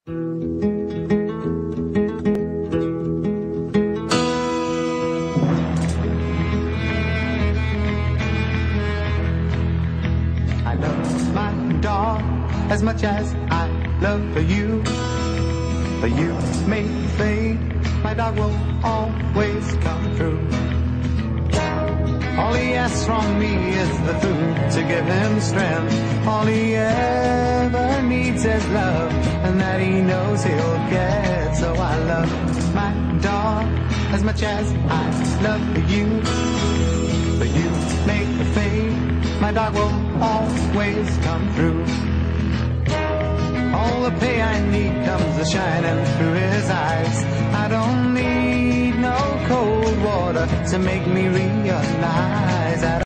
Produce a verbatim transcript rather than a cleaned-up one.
I love my dog as much as I love you. But you may fade, my dog will always come through. All he asks from me is the food to give him strength. All he ever needs is love, and that he knows he'll get. So I love my dog as much as I love you. But you make the fade, my dog will always come through. All the pay I need comes a shining through his eyes. I don't need no cold water to make me realize that